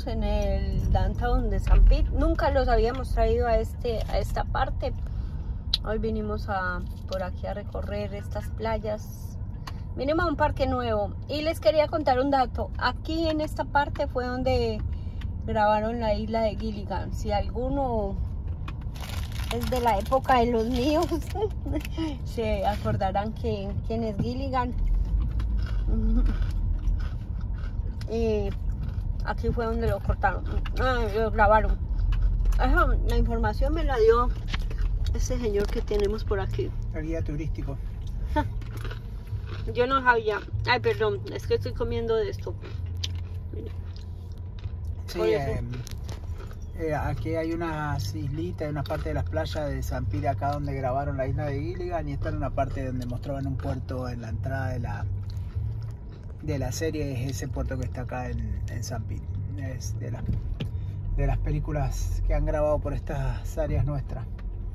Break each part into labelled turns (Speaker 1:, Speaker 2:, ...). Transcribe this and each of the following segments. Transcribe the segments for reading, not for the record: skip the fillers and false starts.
Speaker 1: estamos en el downtown de San Pete. Nunca los habíamos traído a esta parte. Hoy vinimos por aquí a recorrer estas playas. Vinimos a un parque nuevo y les quería contar un dato. Aquí en esta parte fue donde grabaron la isla de Gilligan. Si alguno es de la época de los míos, se acordarán quién es Gilligan. Y aquí fue donde lo cortaron, lo grabaron. La información me la dio ese señor que tenemos por aquí,
Speaker 2: el guía turístico.
Speaker 1: Yo no sabía. Ay, perdón, es que estoy comiendo de esto.
Speaker 2: Sí, aquí hay unas islitas, una parte de las playas de San Pete acá donde grabaron la isla de Gilligan, y esta era una parte donde mostraban un puerto en la entrada de la serie. Es ese puerto que está acá en San Pete. Es de las películas que han grabado por estas áreas nuestras.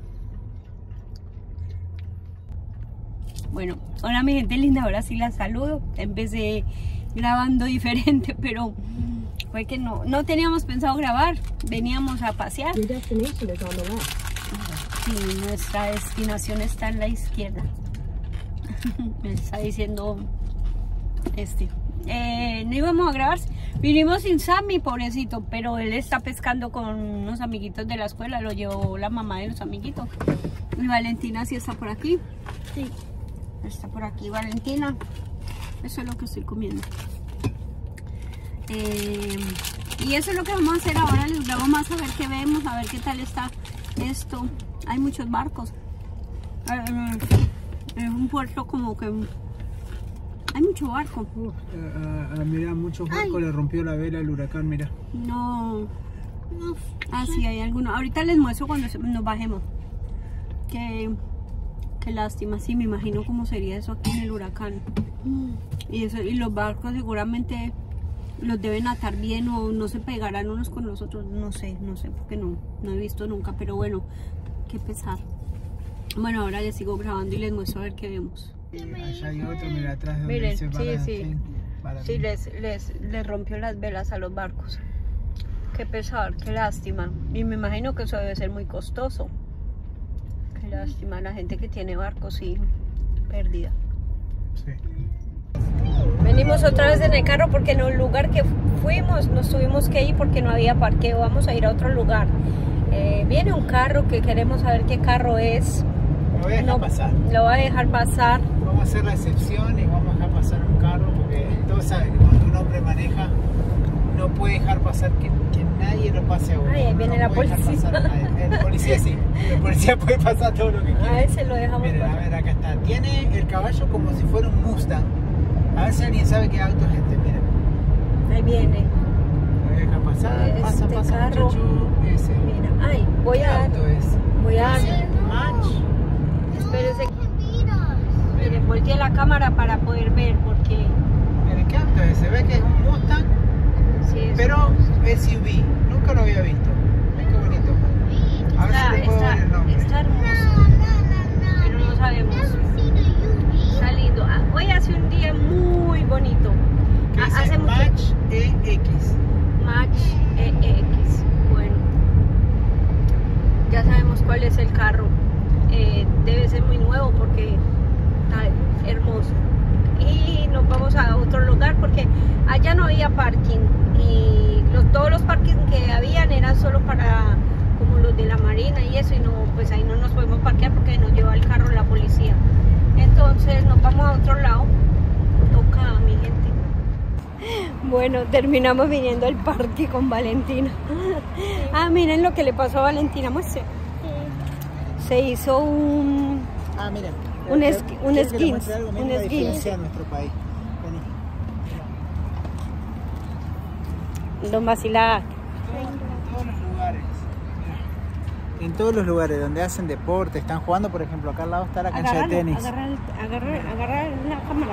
Speaker 1: Bueno, hola mi gente linda, ahora sí la saludo. Empecé grabando diferente, pero fue que no teníamos pensado grabar. Veníamos a pasear. Sí, nuestra destinación está en la izquierda. Me está diciendo no íbamos a grabar. Vinimos sin Sammy, pobrecito, pero él está pescando con unos amiguitos de la escuela. Lo llevó la mamá de los amiguitos. Y Valentina sí está por aquí. Sí. Está por aquí Valentina. Eso es lo que estoy comiendo. Y eso es lo que vamos a hacer ahora. Les grabo más a ver qué vemos, a ver qué tal está esto. Hay muchos barcos. Es un puerto como que hay mucho barco.
Speaker 2: Mira, muchos barcos. Ay. Le rompió la vela el huracán, mira.
Speaker 1: No. Sí, hay algunos. Ahorita les muestro cuando nos bajemos. Qué lástima, sí, me imagino cómo sería eso aquí en el huracán. Y los barcos seguramente los deben atar bien, o no se pegarán unos con los otros. No sé, porque no he visto nunca, pero bueno, qué pesar. Bueno, ahora les sigo grabando y les muestro a ver qué vemos.
Speaker 2: Allá hay otro, mira, atrás de donde
Speaker 1: miren,
Speaker 2: se para,
Speaker 1: sí, les rompió las velas a los barcos. Qué pesar, qué lástima. Y me imagino que eso debe ser muy costoso. Lástima, la gente que tiene barcos y pérdida.
Speaker 2: Sí.
Speaker 1: Venimos otra vez en el carro porque en el lugar que fuimos nos tuvimos que ir porque no había parqueo. Vamos a ir a otro lugar. Viene un carro que queremos saber qué carro es.
Speaker 2: Lo voy a dejar pasar.
Speaker 1: Lo voy a dejar pasar.
Speaker 2: Vamos a hacer la excepción y vamos a dejar pasar un carro porque todos saben que cuando un hombre maneja no puede dejar pasar que nadie lo pase a uno.
Speaker 1: Ay, ahí viene la policía.
Speaker 2: El policía sí, el policía puede pasar todo lo que quiera.
Speaker 1: A ese lo dejamos.
Speaker 2: Miren, a ver, acá está. Tiene el caballo como si fuera un Mustang. A ver si alguien sabe qué auto es este, miren.
Speaker 1: Ahí viene.
Speaker 2: Lo voy a dejar pasar, pasa
Speaker 1: carro.
Speaker 2: Muchacho. Ese.
Speaker 1: Mira, voy
Speaker 2: ¿Qué
Speaker 1: a
Speaker 2: auto es?
Speaker 1: Voy a
Speaker 2: Match.
Speaker 1: Espérese. Miren, volteé la cámara para poder ver porque.
Speaker 2: Miren, ¿qué auto es? Se ve que es un Mustang.
Speaker 1: Sí,
Speaker 2: pero SUV, nunca lo había visto. Qué bonito. A ver si le puedo ver el nombre.
Speaker 1: Está hermoso, pero no sabemos. Está lindo. Hoy hace un día muy bonito.
Speaker 2: Hace Match EX.
Speaker 1: Match EX. Bueno, ya sabemos cuál es el carro. Debe ser muy nuevo porque está hermoso. Y nos vamos a otro lugar porque allá no había parking y todos los parkings que habían eran solo para como los de la marina y eso, y no, pues ahí no nos podemos parquear porque nos lleva el carro la policía. Entonces nos vamos a otro lado. Toca, mi gente. Bueno, terminamos viniendo al parque con Valentina. Miren lo que le pasó a Valentina, muestre. Se hizo un
Speaker 2: miren.
Speaker 1: Un esguince. Un esguince.
Speaker 2: En nuestro país.
Speaker 1: Don Vacilac.
Speaker 2: En todos los lugares. En todos los lugares donde hacen deporte, están jugando, por ejemplo, acá al lado está la cancha de tenis.
Speaker 1: Agarrar la cámara.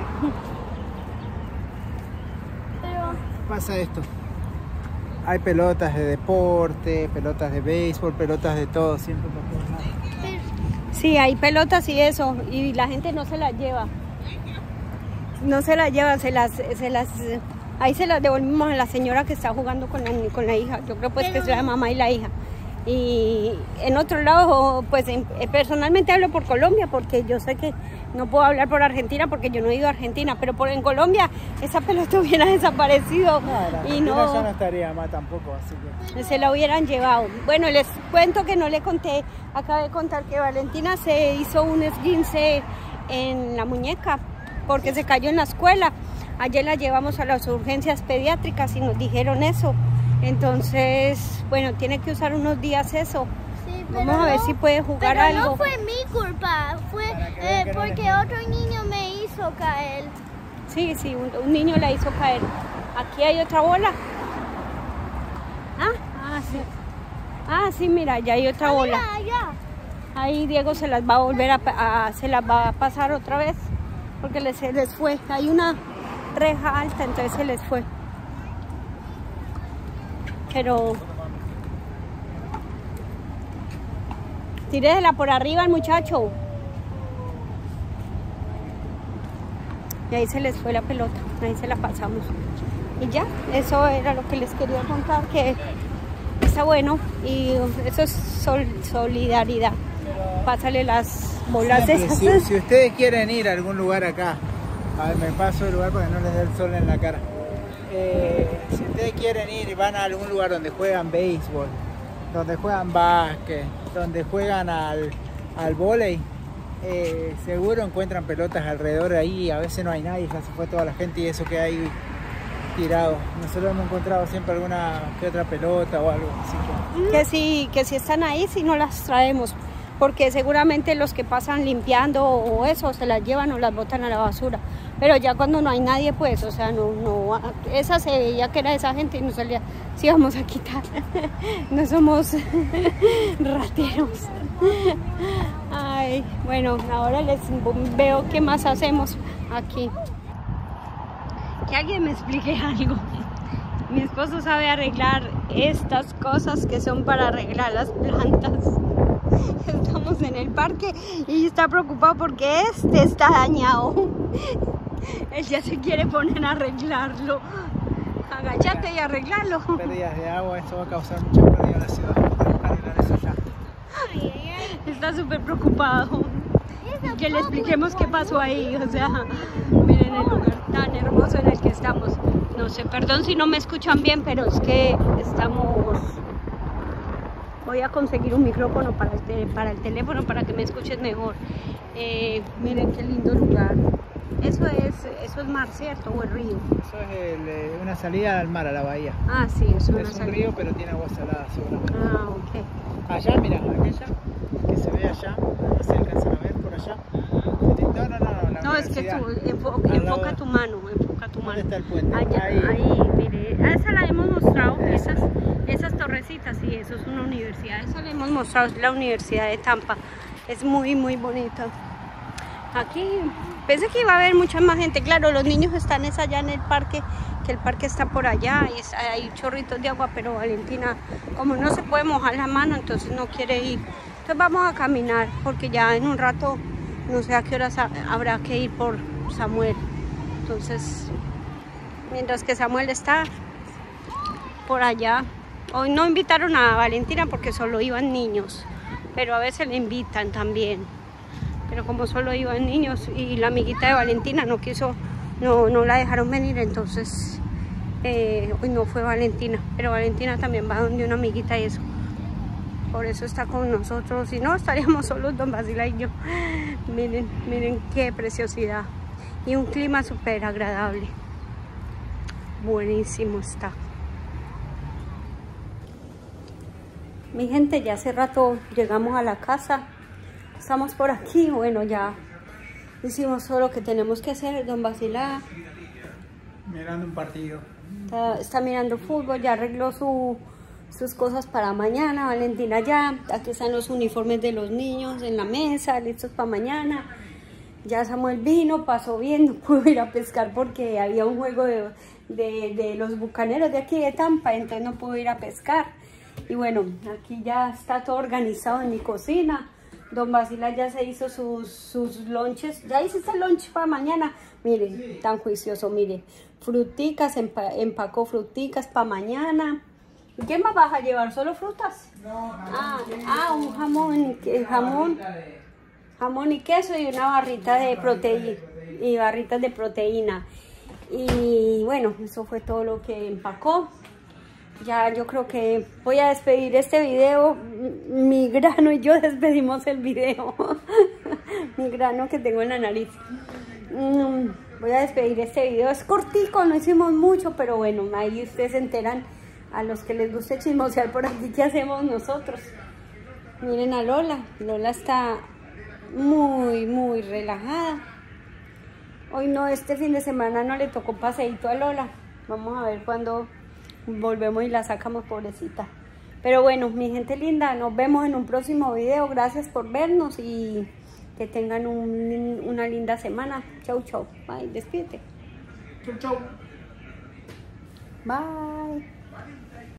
Speaker 2: Pasa esto. Hay pelotas de deporte, pelotas de béisbol, pelotas de todo, siempre por todos lados.
Speaker 1: Sí, hay pelotas y eso, y la gente no se las lleva. No se las lleva, se las Ahí se las devolvimos a la señora que está jugando con la hija. Yo creo pues que es la mamá y la hija. Y en otro lado, pues personalmente hablo por Colombia, porque yo sé que no puedo hablar por Argentina porque yo no he ido a Argentina, pero en Colombia esa pelota hubiera desaparecido y no,
Speaker 2: ya no estaría más tampoco, así que
Speaker 1: se la hubieran llevado. Bueno, les cuento que no le conté, acabé de contar que Valentina se hizo un esguince en la muñeca porque se cayó en la escuela. Ayer la llevamos a las urgencias pediátricas y nos dijeron eso. Entonces, bueno, tiene que usar unos días eso.
Speaker 3: Sí,
Speaker 1: vamos a ver si puede jugar algo.
Speaker 3: No fue mi culpa, fue porque otro niño me hizo caer.
Speaker 1: Sí, un niño la hizo caer. Aquí hay otra bola. Sí. Sí, mira, ya hay otra bola.
Speaker 3: Allá.
Speaker 1: Ahí Diego se las va a volver se las va a pasar otra vez porque se les fue. Hay una reja alta, entonces se les fue. Pero tírela por arriba al muchacho. Y ahí se les fue la pelota, ahí se la pasamos. Y ya, eso era lo que les quería contar, que está bueno y eso es solidaridad. Pásale las bolas de esas.
Speaker 2: Si ustedes quieren ir a algún lugar acá, a ver, me paso el lugar para que no les dé el sol en la cara. Si ustedes quieren ir y van a algún lugar donde juegan béisbol, donde juegan básquet, donde juegan al vóley, seguro encuentran pelotas alrededor de ahí. A veces no hay nadie, ya se fue toda la gente y eso queda ahí tirado. Nosotros hemos encontrado siempre alguna que otra pelota o algo así.
Speaker 1: Que si están ahí, si no las traemos, porque seguramente los que pasan limpiando o eso se las llevan o las botan a la basura. Pero ya cuando no hay nadie, pues, o sea, no, esa se veía que era esa gente y no salía, sí vamos a quitar, no somos rateros. Ay, bueno, ahora les veo qué más hacemos aquí. Que alguien me explique algo. Mi esposo sabe arreglar estas cosas que son para arreglar las plantas. Estamos en el parque y está preocupado porque este está dañado. Él ya se quiere poner a arreglarlo. Agáchate y arreglarlo.
Speaker 2: Pérdidas de agua, esto va a causar mucha pérdida a la ciudad. Tenemos que arreglar eso ya.
Speaker 1: Está súper preocupado. Que le expliquemos qué pasó ahí. O sea, miren el lugar tan hermoso en el que estamos. No sé, perdón si no me escuchan bien, pero es que estamos... Voy a conseguir un micrófono para el teléfono para que me escuches mejor. Miren qué lindo lugar. Eso es mar, ¿cierto? ¿O el río?
Speaker 2: Eso es una salida al mar, a la bahía.
Speaker 1: Ah, sí, es una
Speaker 2: salida. Es un río, pero tiene agua salada seguramente.
Speaker 1: Ah, ok.
Speaker 2: Allá, mira, aquella que se ve allá, no se alcanzan a ver por allá. No,
Speaker 1: es que tú enfoca tu mano,
Speaker 2: ¿Dónde está el puente?
Speaker 1: Ahí, mire, a esa la hemos mostrado, esas torrecitas, sí, eso es una universidad, esa la hemos mostrado, es la Universidad de Tampa, es muy, muy bonita. Aquí, pensé que iba a haber mucha más gente, claro, los niños están allá en el parque, que el parque está por allá, y hay chorritos de agua, pero Valentina, como no se puede mojar la mano, entonces no quiere ir. Entonces vamos a caminar, porque ya en un rato, no sé a qué horas habrá que ir por Samuel. Entonces, mientras que Samuel está por allá, hoy no invitaron a Valentina porque solo iban niños, pero a veces le invitan también. Pero como solo iban niños y la amiguita de Valentina no quiso, no la dejaron venir, entonces hoy no fue Valentina, pero Valentina también va donde una amiguita y eso. Por eso está con nosotros, si no estaríamos solos don Basila y yo. Miren qué preciosidad y un clima súper agradable, buenísimo está. Mi gente, ya hace rato llegamos a la casa, estamos por aquí, bueno, ya hicimos todo lo que tenemos que hacer. Don Basila
Speaker 2: mirando un partido,
Speaker 1: está mirando fútbol, ya arregló sus cosas para mañana. Valentina ya, aquí están los uniformes de los niños en la mesa, listos para mañana. Ya Samuel vino, pasó bien, no pudo ir a pescar porque había un juego de los bucaneros de aquí de Tampa, entonces no pudo ir a pescar. Y bueno, aquí ya está todo organizado en mi cocina, Don Basila ya se hizo sus lonches. Ya hiciste el lunch para mañana. Mire, tan juicioso, mire. Fruticas, empacó fruticas para mañana. ¿Y qué más vas a llevar? ¿Solo frutas?
Speaker 2: No,
Speaker 1: un jamón y queso y una barrita de proteína y barritas de proteína. Y bueno, eso fue todo lo que empacó. Ya yo creo que voy a despedir este video. Mi grano y yo despedimos el video. Mi grano que tengo en la nariz. Voy a despedir este video. Es cortico, no hicimos mucho, pero bueno, ahí ustedes se enteran, a los que les guste chismosear por aquí, ¿qué hacemos nosotros? Miren a Lola. Lola está muy relajada. Hoy no, este fin de semana no le tocó paseíto a Lola. Vamos a ver cuándo volvemos y la sacamos, pobrecita. Pero bueno, mi gente linda, nos vemos en un próximo video. Gracias por vernos y que tengan una linda semana. Chau, chau. Bye, despídete.
Speaker 2: Chau.
Speaker 1: Bye.